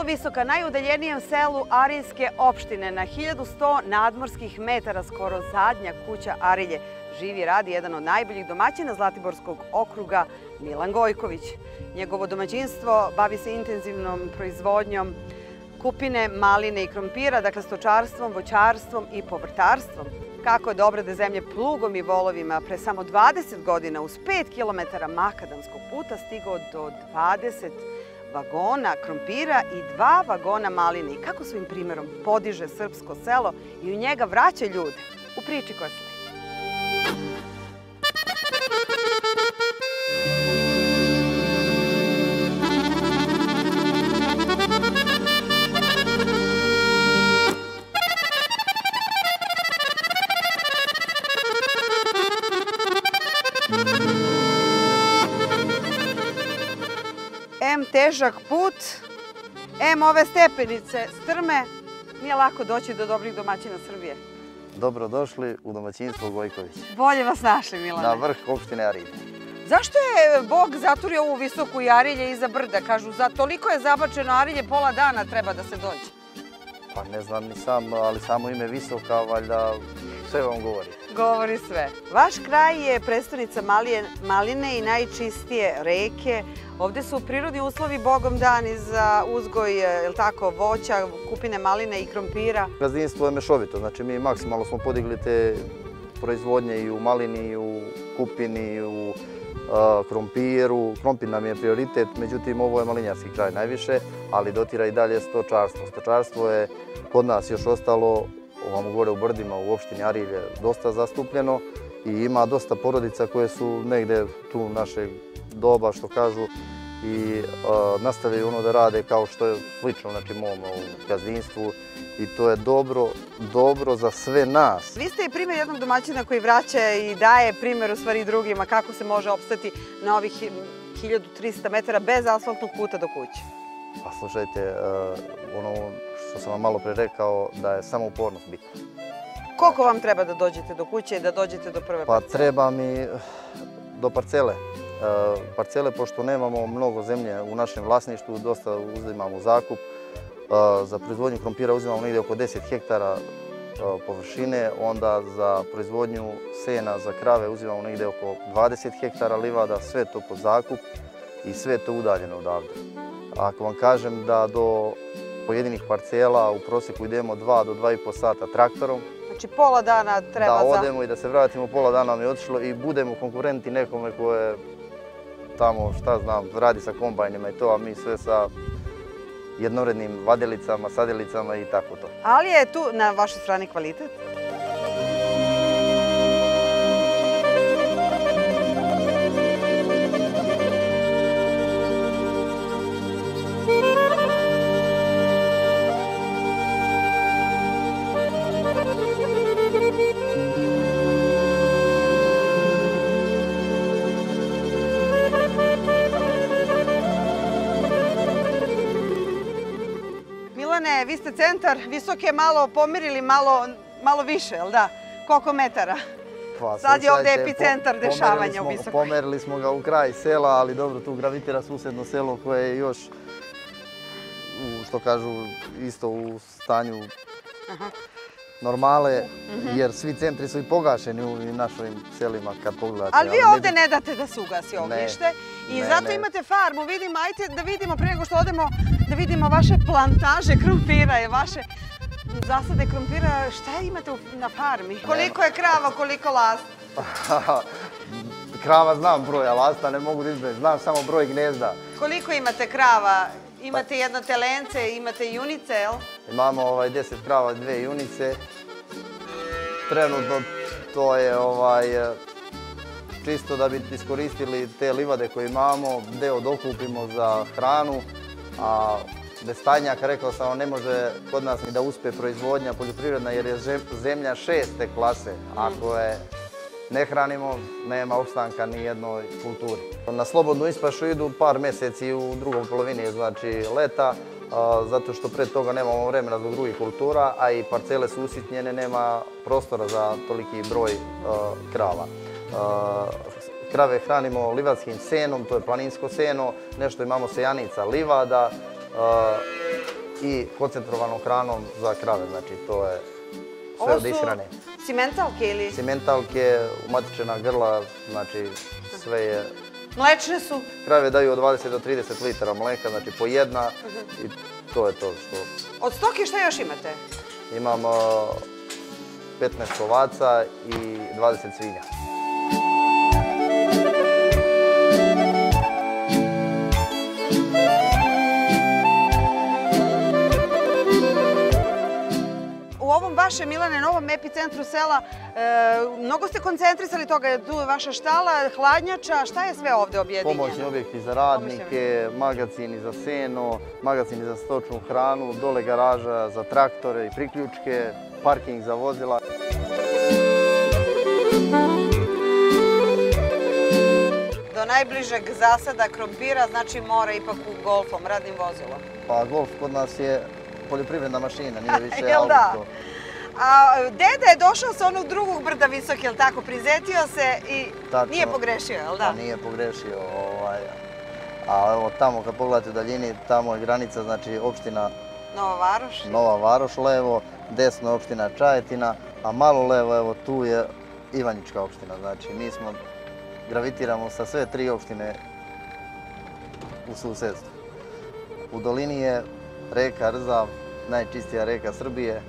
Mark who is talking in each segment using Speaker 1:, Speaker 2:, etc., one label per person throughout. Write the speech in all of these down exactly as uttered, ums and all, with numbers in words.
Speaker 1: Visoka, najudaljenijem selu Ariljske opštine, na hiljadu sto nadmorskih metara, skoro zadnja kuća Arilje, živi i radi jedan od najboljih domaćina Zlatiborskog okruga, Milan Gojković. Njegovo domaćinstvo bavi se intenzivnom proizvodnjom kupine, maline i krompira, dakle stočarstvom, voćarstvom i povrtarstvom. Kako je da obrade zemlje plugom i volovima pre samo dvadeset godina uz pet kilometara makadamskog puta stigao do dvadeset vagona krompira i dva vagona maline. I kako svojim primjerom podiže srpsko selo i u njega vraća ljude u priči koja sledi. Em težak put, em ove stepenice strme, nije lako doći do dobrih domaćina Srbije.
Speaker 2: Dobrodošli u domaćinstvo Gojković.
Speaker 1: Bolje vas našli, Milane.
Speaker 2: Na vrh opštine Arilje.
Speaker 1: Zašto je Bog zaturio ovu visoku i Arilje iza brda? Kažu, za toliko je zabačeno Arilje, pola dana treba da se dođe.
Speaker 2: Pa ne znam ni sam, ali samo ime Visoka, valjda sve vam govori.
Speaker 1: Govori sve. Vaš kraj je prestonica maline i najčistije reke. Ovde su prirodni uslovi bogom dani za uzgoj, je li tako, voća, kupine, maline i krompira.
Speaker 2: Gazdinstvo je mešovito, znači mi maksimalno smo podigli te proizvodnje i u malini, i u kupini, i u krompiru. Krompir nam je prioritet, međutim ovo je malinjarski kraj najviše, ali dotira i dalje stočarstvo. Stočarstvo je kod nas još ostalo, ovamo gore u brdima, u opštini Arilje, dosta zastupljeno i ima dosta porodica koje su negde tu našeg doba, što kažu, i nastavljaju ono da rade kao što je slično, znači, mom gazdinstvu i to je dobro, dobro za sve nas.
Speaker 1: Vi ste i primjer jednog domaćina koji vraća i daje primjer u stvari drugima kako se može opstati na ovih hiljadu trista metara bez asfaltnog puta do kuće.
Speaker 2: Pa slušajte, ono što sam vam malo pre rekao, da je samo upornost bitna.
Speaker 1: Koliko vam treba da dođete do kuće i da dođete do prve parcele?
Speaker 2: Pa treba mi do parcele. Parcele, pošto nemamo mnogo zemlje u našem vlasništvu, dosta uzimamo zakup. Za proizvodnju krompira uzimamo negdje oko deset hektara površine, onda za proizvodnju sena za krave uzimamo negdje oko dvadeset hektara livada, sve to pod zakup i sve to udaljeno odavde. Ako vam kažem da do pojedinih parcela u prosjeku idemo dva do dva i po sata traktorom,
Speaker 1: znači pola dana treba za...
Speaker 2: Da odemo i da se vratimo, pola dana nam je otišlo i budemo konkurenti nekome koje tamo, šta znam, radi sa kombajnima i to, a mi sve sa jednorednim vadelicama, sadelicama i tako to.
Speaker 1: Ali je tu na vašoj strani kvalitet? Milane, vi ste centar, Visoke malo pomirili, malo više, jel da? Koliko metara? Sad je ovdje epicentar dešavanja u Visokoj.
Speaker 2: Pomerili smo ga u kraj sela, ali dobro, tu gravitira susedno selo koje je još, što kažu, isto u stanju normale, jer svi centri su i pogašeni u našim selima kad pogledate.
Speaker 1: Ali vi ovdje ne date da se ugasi ognjište i zato imate farmu. Ajde da vidimo, prije nego što odemo, da vidimo vaše plantaže krompira i vaše zasade krompira. Šta imate na farmi? Koliko je krava, koliko lasta?
Speaker 2: Krava znam broja, lasta ne mogu da izbrojim, znam samo broj gnezda.
Speaker 1: Koliko imate krava? Imate jedno telence, imate junice, jel?
Speaker 2: Imamo deset krava, dve junice. Trenutno to je čisto da bi iskoristili te livade koje imamo, deo dokupimo za hranu, a bez stajnjaka, rekao sam vam, ne može kod nas ni da uspe proizvodnja poljoprivredna jer je zemlja šeste klase. Ako je ne hranimo, nema opstanka ni jednoj kulturi. Na slobodnu ispašu idu par meseci u drugom polovini, znači leta, zato što pred toga nemamo vremena zbog drugih kultura, a i parcele su usitnjene, nema prostora za toliki broj krava. Krave hranimo livadskim senom, to je planinsko seno, nešto imamo sejanica livada, i koncentrovanom hranom za krave, znači to je sve od ishrane.
Speaker 1: Ovo su cimentalke ili?
Speaker 2: Cimentalke, umatičena grla, znači sve je...
Speaker 1: Mlečne su?
Speaker 2: Krave daju od dvadeset do trideset litara mleka, znači po jedna i to je to što...
Speaker 1: Od stoke šta još imate?
Speaker 2: Imam petnaest ovaca i dvadeset svinja.
Speaker 1: U ovom vašem, Milane, novom epicentru sela, mnogo ste koncentrisali toga, tu je vaša štala, hladnjača, šta je sve ovde objedinjeno?
Speaker 2: Pomoćni objekti za radnike, magacini za seno, magacini za stočnu hranu, dole garaža za traktore i priključke, parking za vozila.
Speaker 1: Do najbližeg zasada krompira, znači mora ipak u Golfom, radnim vozilom.
Speaker 2: Pa Golf kod nas je poljoprivredna mašina, nije više auto.
Speaker 1: Jel da? A deda je došao sa onog drugog brda visok, jel tako, prizetio se i nije pogrešio, jel da?
Speaker 2: Nije pogrešio. A evo tamo kad pogledate u daljini, tamo je granica, znači opština
Speaker 1: Nova Varoš.
Speaker 2: Nova Varoš levo, desno opština Čajetina, a malo levo, evo tu je Ivanjička opština. Znači mi smo, gravitiramo sa sve tri opštine u susedstvu. U dolini je reka Rzav, najčistija reka Srbije.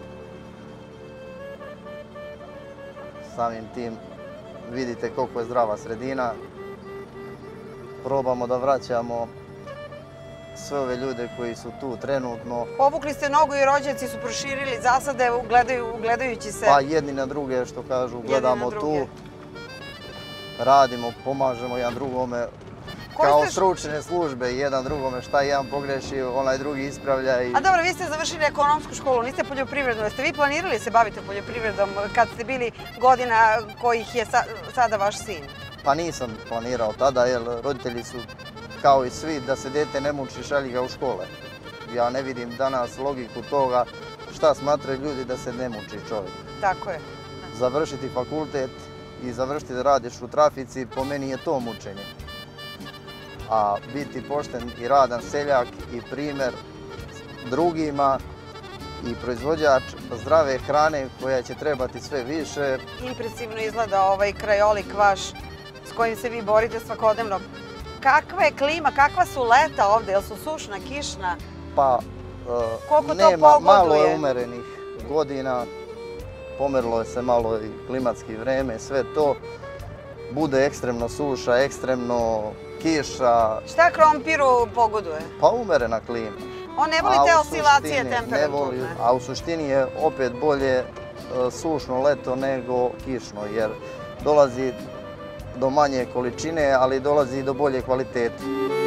Speaker 2: Samim tim vidite koliko je zdrava sredina. Probamo da vraćamo sve ove ljude koji su tu trenutno.
Speaker 1: Povukli ste nogu i rođaci su proširili zasade gledajući se.
Speaker 2: Pa jedni na druge, što kažu, gledamo tu. Radimo, pomažemo jedan drugome. Kao stručne službe, jedan drugome šta jedan pogreši, onaj drugi ispravlja.
Speaker 1: A dobro, vi ste završili ekonomsku školu, niste poljoprivrednu. Jeste vi planirali se baviti poljoprivredom kad ste bili godina kojih je sada vaš sin?
Speaker 2: Pa nisam planirao tada, jer roditelji su kao i svi da se dete ne muči, šalji ga u škole. Ja ne vidim danas logiku toga šta smatraju ljudi da se ne muči čovjek.
Speaker 1: Tako je.
Speaker 2: Završiti fakultet i završiti da radiš u trafici, po meni je to mučenje. A biti pošten i radan seljak i primjer drugima i proizvođač zdrave hrane koja će trebati sve više.
Speaker 1: Impresivno izgleda ovaj krajolik vaš s kojim se vi borite svakodnevno. Kakva je klima, kakva su leta ovde? Jel su sušna, kišna?
Speaker 2: Pa, nema, malo je umerenih godina, pomerilo je se malo i klimatski vreme, sve to. Bude ekstremno suša, ekstremno kiša.
Speaker 1: Šta krompiru pogoduje?
Speaker 2: Pa umerena klima.
Speaker 1: On ne voli te oscilacije temperaturne.
Speaker 2: A u suštini je opet bolje sušno leto nego kišno, jer dolazi do manje količine, ali dolazi i do bolje kvalitete.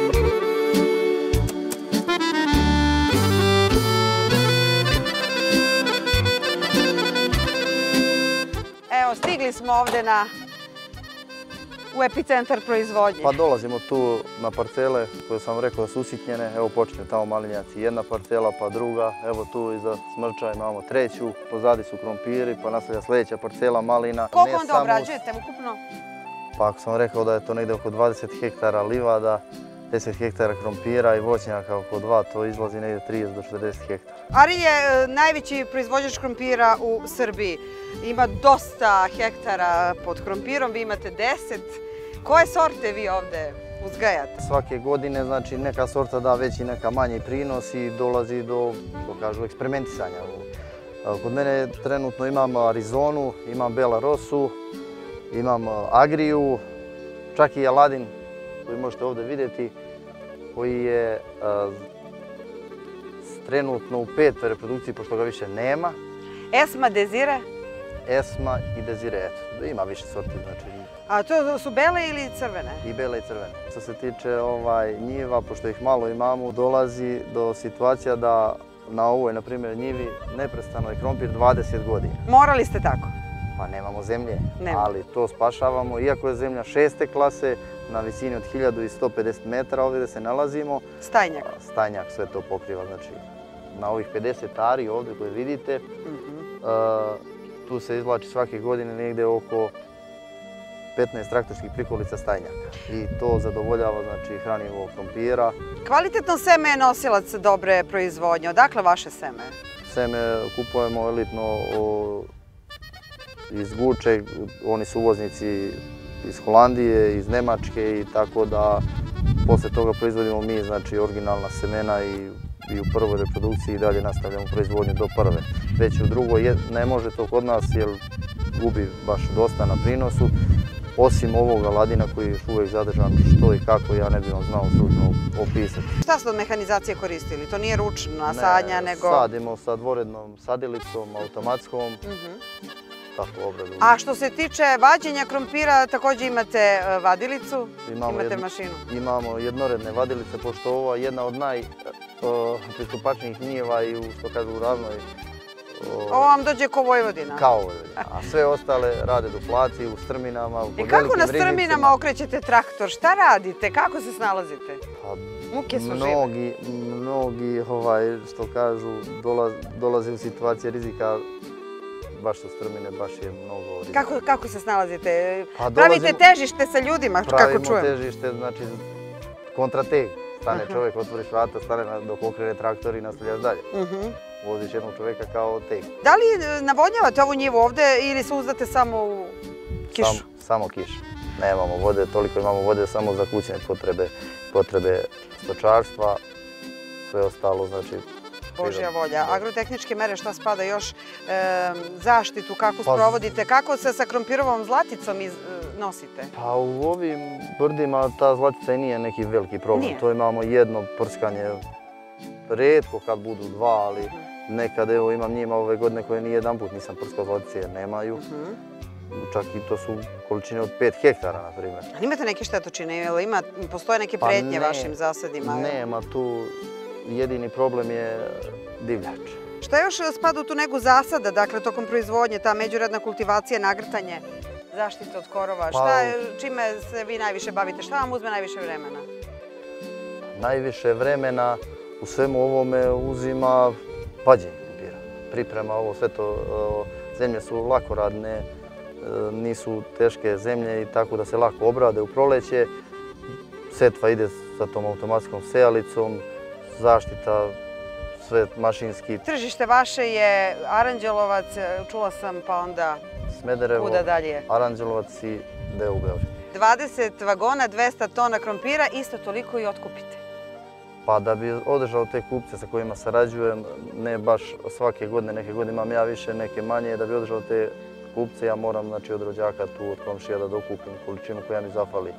Speaker 1: Evo, stigli smo ovde na u epicentar proizvodnje.
Speaker 2: Pa dolazimo tu na parcele koje sam rekao da su usitnjene. Evo počne tamo malinjaci, jedna parcela pa druga. Evo tu iza Smrča imamo treću, pozadi su krompiri, pa nastavlja sljedeća parcela malina.
Speaker 1: Koliko onda obrađujete ukupno?
Speaker 2: Pa ako sam rekao da je to negdje oko dvadeset hektara livada, deset hektara krompira i voćnjaka oko dva, to izlazi negdje trideset do četrdeset hektara.
Speaker 1: Arilj je najveći proizvođač krompira u Srbiji. Ima dosta hektara pod krompirom, vi imate deset. Koje sorte vi ovde uzgajate?
Speaker 2: Svake godine, znači, neka sorta da veći, neka manji prinos i dolazi do, što kažu, eksperimentisanja. Kod mene trenutno imam Arizonu, imam Belarosu, imam Agriju, čak i Aladin, koji možete ovde vidjeti, koji je trenutno u petoj reprodukciji, pošto ga više nema.
Speaker 1: Esma, Dezire?
Speaker 2: Esma i Dezire, eto, ima više sorti, znači.
Speaker 1: A to su bele ili crvene?
Speaker 2: I bele i crvene. Što se tiče njiva, pošto ih malo imamo, dolazi do situacija da na ovoj, na primjer, njivi neprestano je krompir dvadeset godina.
Speaker 1: Morali ste tako?
Speaker 2: Pa nemamo zemlje, ali to spašavamo. Iako je zemlja šeste klase, na visini od hiljadu sto pedeset metara ovdje gdje se nalazimo.
Speaker 1: Stajnjak?
Speaker 2: Stajnjak sve to pokriva. Znači, na ovih pedeset ari ovdje koje vidite, tu se izvlači svake godine negdje oko petnaest traktorskih prikolica stajnjaka. I to zadovoljava znači, hranjivo krompira.
Speaker 1: Kvalitetno seme je nosilac dobre proizvodnje. Odakle vaše seme?
Speaker 2: Seme kupujemo elitno iz Guče, oni su uvoznici iz Holandije, iz Nemačke i tako da posle toga proizvodimo mi znači originalna semena i, i u prvoj reprodukciji i dalje nastavljamo proizvodnju do prve. Već u drugoj ne može to kod nas jer gubi baš dosta na prinosu, osim ovoga ladina koji je još uvijek zadržan što i kako ja ne bih vam znao stručno opisati.
Speaker 1: Šta ste od mehanizacije koristili? To nije ručna sadnja, nego...
Speaker 2: Sadimo sa dvorednom sadilicom, automatskom, tako obradu.
Speaker 1: A što se tiče vađenja krompira, također imate vadilicu, imate mašinu?
Speaker 2: Imamo jednoredne vadilice, pošto ovo je jedna od najpristupačnijih njijeva i u, što kažu, u ravnoj.
Speaker 1: Ovo vam dođe ko Vojvodina?
Speaker 2: Kao Vojvodina, a sve ostale rade duplaci u strminama, u pod velikim
Speaker 1: rizicima. I kako na strminama okrećete traktor? Šta radite? Kako se snalazite? Muke su žive.
Speaker 2: Mnogi, mnogi, što kažu, dolaze u situacije rizika. Baš su strmine, baš je mnogo rizika.
Speaker 1: Kako se snalazite? Pravite težište sa ljudima, kako čujem?
Speaker 2: Pravimo težište, znači kontrateg. Stane čovjek, otvoriš vrata, stane dok okrene traktor i nastavljaš dalje. Voziš jednog čovjeka kao teg.
Speaker 1: Da li navodnjavate ovu njivu ovde ili se uzdate samo u kišu?
Speaker 2: Samo kišu. Nemamo vode, toliko imamo vode samo za kućne potrebe, potrebe stočarstva, sve ostalo, znači...
Speaker 1: Božja volja. Agrotehničke mere, šta spada još? Zaštitu, kako sprovodite? Kako se sa krompirovom zlaticom nosite?
Speaker 2: Pa u ovim brdima ta zlatica i nije neki veliki problem. To imamo jedno prskanje, retko kad budu dva, ali nekad evo imam njima ove godine koje ni jedan put nisam prskao zlatice jer nemaju. Čak i to su količine od pet hektara, na primjer.
Speaker 1: Ali imate neke štetočine? Postoje neke pretnje vašim zasadima?
Speaker 2: Nema tu. Jedini problem je divljač.
Speaker 1: Šta još spada u tu negu zasada, dakle, tokom proizvodnje, ta međuredna kultivacija, nagrtanje, zaštita od korova? Čime se vi najviše bavite? Šta vam uzme najviše vremena?
Speaker 2: Najviše vremena u svemu ovome uzima vađenje krompira. Priprema ovo sve to, zemlje su lakoradne, nisu teške zemlje i tako da se lako obrade u proleće. Setva ide sa tom automatskom sejalicom, zaštita, sve mašinski.
Speaker 1: Tržište vaše je Aranđelovac, čula sam, pa onda kuda dalje?
Speaker 2: Aranđelovac i deo u Beogradu.
Speaker 1: dvadeset vagona, dvesta tona krompira, isto toliko i otkupite?
Speaker 2: Pa da bi održao te kupce sa kojima sarađujem, ne baš svake godine, neke godine imam ja više, neke manje, da bi održao te kupce ja moram od rođaka tu, od komšija da dokupim količinu koja mi zafali.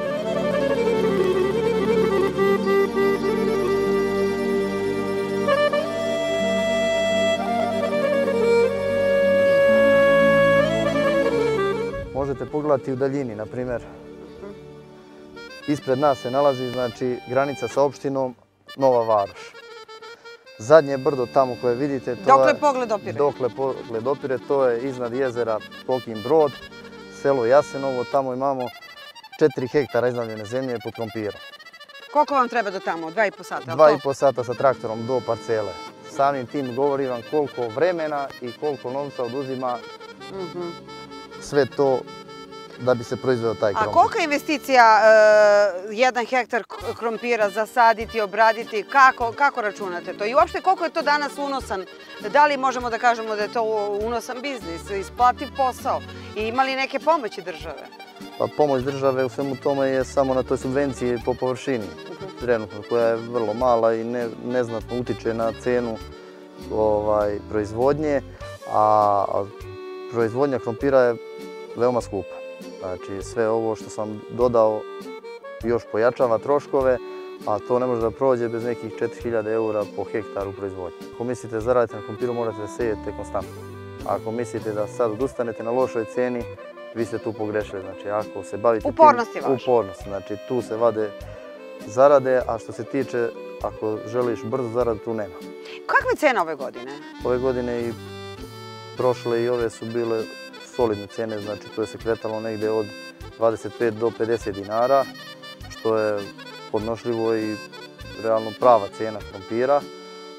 Speaker 2: Možete pogledati u daljini, na primjer, ispred nas se nalazi znači granica sa opštinom Nova Varoš. Zadnje brdo tamo koje vidite,
Speaker 1: dokle pogled opire?
Speaker 2: Dokle pogled opire, to je iznad jezera Kokin Brod, selo Jasenovo, tamo imamo četiri hektara iznajmljene zemlje pod krompirom.
Speaker 1: Koliko vam treba do tamo? Dva i po sata?
Speaker 2: Dva i po sata sa traktorom do parcele. Samim tim govorim vam koliko vremena i koliko novca oduzima sve to da bi se proizveo taj krompir.
Speaker 1: A kolika je investicija jedan hektar krompira zasaditi, obraditi? Kako računate to? I uopšte koliko je to danas unosan? Da li možemo da kažemo da je to unosan biznis, isplativ posao? I ima li neke pomoći države?
Speaker 2: Pa pomoć države u svemu tome je samo na toj subvenciji po površini trenutno, koja je vrlo mala i neznatno utiče na cenu proizvodnje, a proizvodnja krompira je veoma skupa. Znači sve ovo što sam dodao još pojačava troškove, a to ne može da prođe bez nekih četiri hiljade eura po hektaru proizvodnje. Ako mislite zaraditi na krompiru, morate da sejete konstantno. Ako mislite da sad odustanete na lošoj ceni, vi ste tu pogrešili. Znači ako se bavite...
Speaker 1: Upornost je važno.
Speaker 2: Upornost, znači tu se vade zarade, a što se tiče, ako želiš brzo zaradu, tu nema.
Speaker 1: Kakva je cena ove godine?
Speaker 2: Ove godine i prošle i ove su bile solidne cene, znači to je se kretalo negde od dvadeset pet do pedeset dinara, što je podnošljivo i realno prava cena krompira.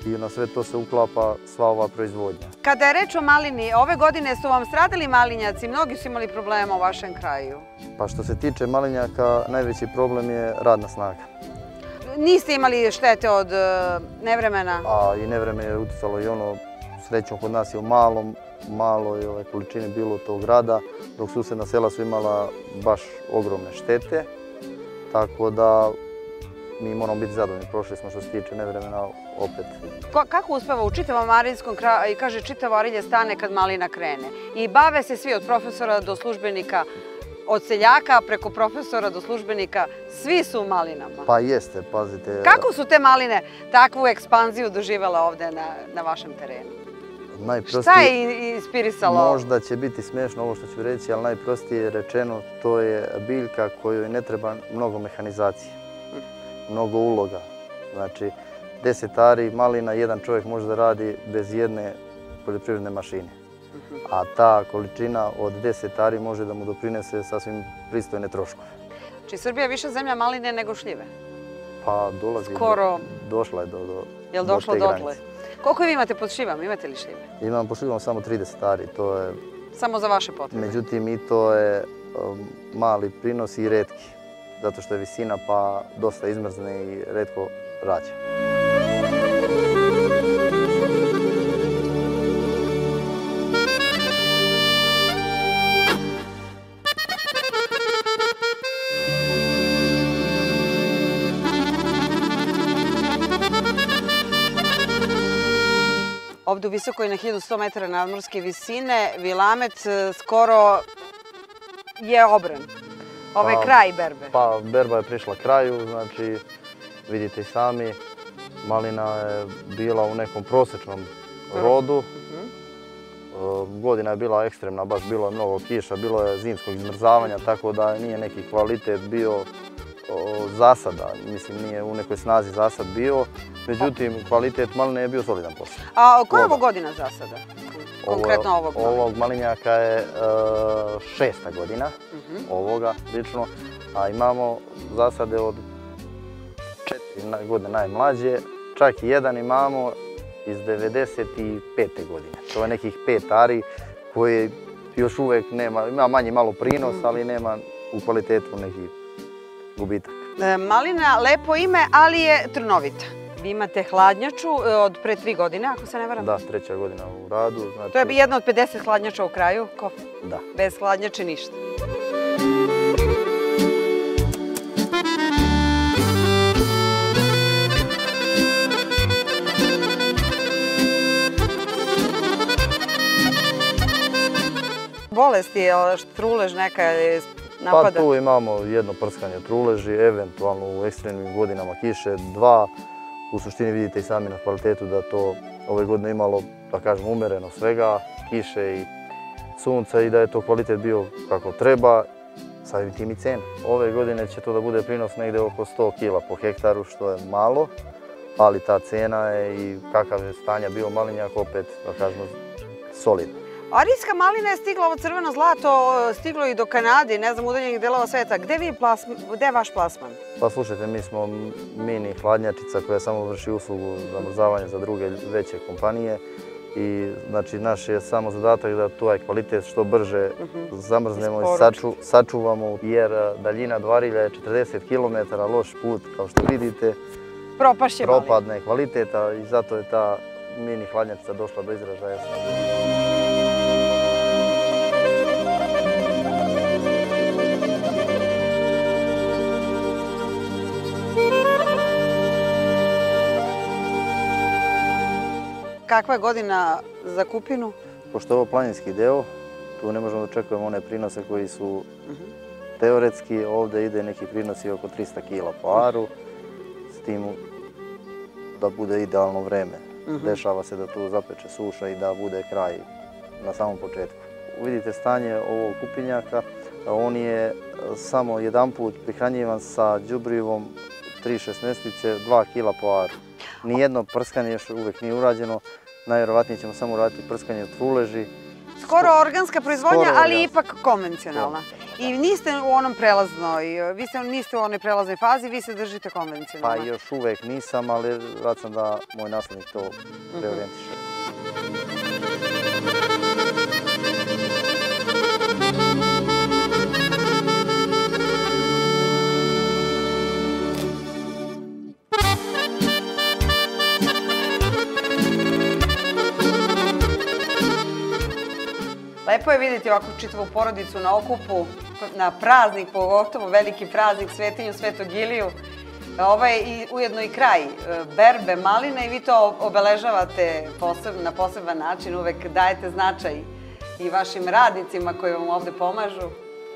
Speaker 2: i na sve to se uklapa sva ova proizvodnja.
Speaker 1: Kada je reč o malini, ove godine su vam stradali malinjaci, mnogi su imali problema u vašem kraju.
Speaker 2: Pa što se tiče malinjaka, najveći problem je radna snaga.
Speaker 1: Niste imali štete od nevremena?
Speaker 2: A i nevreme je uticalo i ono, srećom kod nas je u malom, maloj ove količini bilo tog rada, dok susedna sela su imala baš ogromne štete, tako da mi moramo biti zadovoljni. Prošli smo što se tiče nevremena opet.
Speaker 1: Kako uspeva u čitavom Ariljskom kraju, i kaže čitavo Arilje stane kad malina krene? I bave se svi od profesora do službenika, od seljaka preko profesora do službenika, svi su u malinama.
Speaker 2: Pa jeste, pazite.
Speaker 1: Kako su te maline takvu ekspanziju doživjela ovde na, na vašem terenu?
Speaker 2: Najprostije,
Speaker 1: šta je inspirisalo?
Speaker 2: Možda će biti smiješno ovo što ću reći, ali najprostije rečeno to je biljka kojoj ne treba mnogo mehanizacije, mnogo uloga. Znači, deset ari malina jedan čovjek može da radi bez jedne poljoprivredne mašine. A ta količina od deset ari može da mu doprinese sasvim pristojne troškove.
Speaker 1: Znači, Srbija je više zemlja maline nego šljive?
Speaker 2: Pa dolazi,
Speaker 1: Skoro...
Speaker 2: došla je do, do,
Speaker 1: Jel
Speaker 2: do
Speaker 1: došlo
Speaker 2: te
Speaker 1: dotle?
Speaker 2: granice.
Speaker 1: Koliko vi imate pod šljivama? Imate li šljive?
Speaker 2: Imam pod šljivom samo trideset ari, to je...
Speaker 1: Samo za vaše potrebe?
Speaker 2: Međutim, i to je um, mali prinos i retki, zato što je visina pa dosta izmrzne i retko rađa.
Speaker 1: Ovdje u Visokoj na hiljadu sto metara nadmorske visine Vilamet skoro je obran. Ovo je kraj berbe.
Speaker 2: Pa berba je prišla kraju, znači vidite i sami, malina je bila u nekom prosječnom rodu. Godina je bila ekstremna, baš bilo je mnogo kiša, bilo je zimskog izmrzavanja, tako da nije neki kvalitet bio zasada, mislim nije u nekoj snazi zasad bio, međutim kvalitet maline je bio solidan posao.
Speaker 1: A koja je ovo godina zasada? Konkretno ovog malinjaka?
Speaker 2: Ovog malinjaka je šesta godina, ovoga lično, a imamo zasade od četiri godine najmlađe, čak i jedan imamo iz devedeset pete godine. To je nekih pet ari koji još uvijek nema, ima manji malo prinos, ali nema u kvalitetu nekih gubitak.
Speaker 1: Malina, lepo ime, ali je trnovita. Vi imate hladnjaču od pre tri godine, ako se ne varam?
Speaker 2: Da, treća godina u radu. Znači...
Speaker 1: To je jedna od pedeset hladnjača u kraju? Ko?
Speaker 2: Da.
Speaker 1: Bez hladnjače ništa. Bolesti, trulež neka je napada?
Speaker 2: Pa tu imamo jedno prskanje truleži, eventualno u ekstremnim godinama kiše, dva. U suštini vidite i sami na kvalitetu da to ove godine imalo, da kažem, umereno svega, kiše i sunca i da je to kvalitet bio kako treba, samim tim i cena. Ove godine će to da bude prinos negde oko sto kila po hektaru, što je malo, ali ta cena je i kakav je stanja bio malinjak, opet, da kažemo, solidno.
Speaker 1: Arijska malina je stigla, ovo crveno zlato, stiglo i do Kanade, ne znam, udaljenih delova sveta. Gde je vaš plasman?
Speaker 2: Pa slušajte, mi smo mini hladnjačica koja samo vrši uslugu zamrzavanja za druge veće kompanije i znači naš je samo zadatak da taj kvalitet što brže zamrznemo i sačuvamo, jer daljina do Arilja je četrdeset kilometara, loš put, kao što vidite.
Speaker 1: Propašće malina.
Speaker 2: Propadne kvaliteta i zato je ta mini hladnjačica došla do izražaja.
Speaker 1: Kakva je godina za kupinu?
Speaker 2: Pošto je ovo planinski deo, tu ne možemo da očekujemo one prinose koji su teoretski. Ovdje ide neki prinosi oko trista kila po aru, s tim da bude idealno vreme. Dešava se da tu zapeče suša i da bude kraj na samom početku. Vidite stanje ovog kupinjaka, on je samo jedan put prihranjivan sa đubrivom tri šesnaestice, dva kila po aru. Nijedno prskanje još uvijek nije urađeno, najvjerovatnije ćemo samo uraditi prskanje u truleži.
Speaker 1: Skoro organska proizvodnja, ali ipak konvencionalna. I niste u onom prelaznoj, vi se niste u onoj prelaznoj fazi, vi se držite konvencionalno.
Speaker 2: Pa još uvek nisam, ali rad sam da moj naslednik to preorijentiše.
Speaker 1: Lepo je vidjeti ovako čitavu porodicu na okupu, na praznik, pogotovo veliki praznik, Svetinju Svetog Iliju. Ovo je i ujedno i kraj berbe maline i vi to obeležavate na poseban način, uvek dajete značaj i vašim radnicima koji vam ovde pomažu.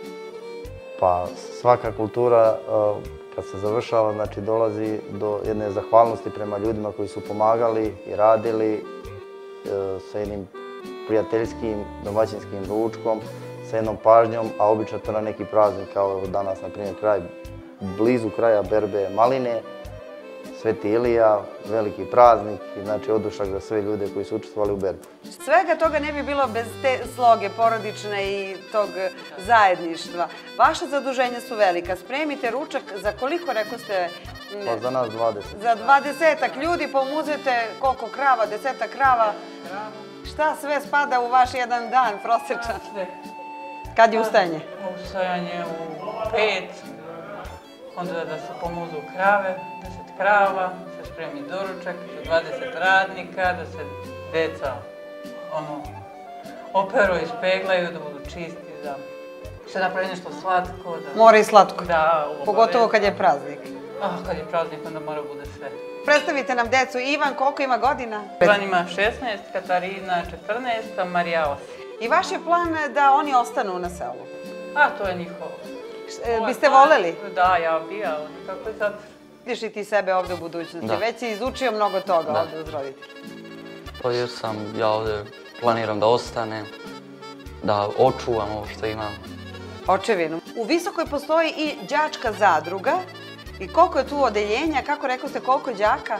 Speaker 2: Pa svaka kultura kad se završava, znači dolazi do jedne zahvalnosti prema ljudima koji su pomagali i radili sa jednim prijateljskim, domaćinskim ručkom, sa jednom pažnjom, a obično to na neki praznik, kao danas, na primjer, kraj, blizu kraja berbe maline, Sveti Ilija, veliki praznik i znači odušak za sve ljude koji su učestvovali u berbi.
Speaker 1: Svega toga ne bi bilo bez te sloge porodične i tog zajedništva. Vaša zaduženja su velika. Spremite ručak za koliko, rekao ste?
Speaker 2: Pa za nas dvadeset.
Speaker 1: Za dvadesetak ljudi, pomuzete koliko krava, desetak krava. Šta sve spada u vaš jedan dan, prosječan?
Speaker 3: Sve.
Speaker 1: Kad je ustajanje?
Speaker 3: Ustajanje u pet, onda da se pomuzu krave, deset krava, da se spremi doručak za dvadeset radnika, da se deca ono, operu, ispeglaju, da budu čisti, da se napravi nešto slatko. Da...
Speaker 1: Mora i slatko.
Speaker 3: Da,
Speaker 1: pogotovo kad je praznik.
Speaker 3: Ah, kad je praznik, onda mora bude sve.
Speaker 1: Predstavite nam decu. Ivan, koliko ima godina?
Speaker 3: Ivan ima šesnaest, Katarina četrnaest, a Marija osam.
Speaker 1: I vaš je plan da oni ostanu na selu?
Speaker 3: A, to je njihovo.
Speaker 1: Biste voleli?
Speaker 3: Da, ja bi, ali kako je sad?
Speaker 1: Vidiš i ti sebe ovde u budućnosti. Već si izučio mnogo toga ovde uz roditelji.
Speaker 4: Pa jer sam, ja ovde planiram da ostanem, da očuvam ovo što imam.
Speaker 1: Očevinu. U Visokoj postoji i đačka zadruga. I koliko je tu odeljenja? Kako rekao ste, koliko je đaka?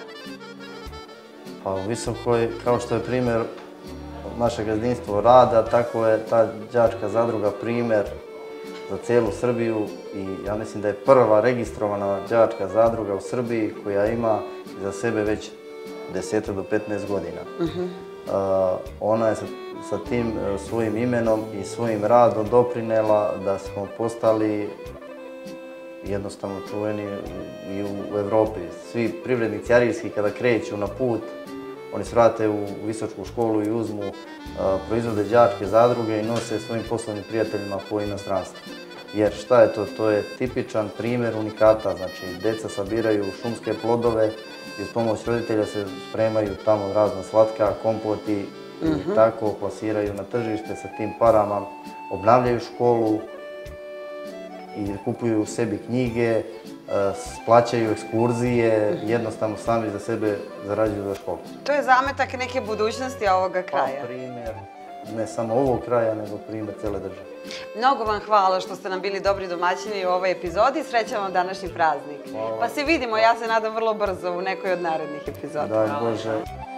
Speaker 2: Pa u Visokoj, kao što je primjer našeg gazdinstva rada, tako je ta đačka zadruga primjer za cijelu Srbiju i ja mislim da je prva registrovana đačka zadruga u Srbiji koja ima za sebe već deset do petnaest godina. Ona je sa tim svojim imenom i svojim radom doprinela da smo postali jednostavno čuveni i u Evropi. Svi privrednici arilski kada kreću na put, oni se vrate u visoku školu i uzmu, proizvode đačke zadruge i nose svojim poslovnim prijateljima po inostranstvu. Jer šta je to? To je tipičan primjer unikata, znači deca sabiraju šumske plodove i uz pomoć roditelja se spremaju tamo razna slatka, kompoti i tako plasiraju na tržište sa tim parama, obnavljaju školu i kupuju sebi knjige, plaćaju ekskurzije, jednostavno sami za sebe zarađuju za školu.
Speaker 1: To je zametak neke budućnosti ovoga kraja.
Speaker 2: Pa primjer, ne samo ovog kraja, nego primjer cele države.
Speaker 1: Mnogo vam hvala što ste nam bili dobri domaćini u ovoj epizodi. Srećan vam današnji praznik. Pa se vidimo, ja se nadam vrlo brzo u nekoj od narednih epizoda.
Speaker 2: Daj Bože.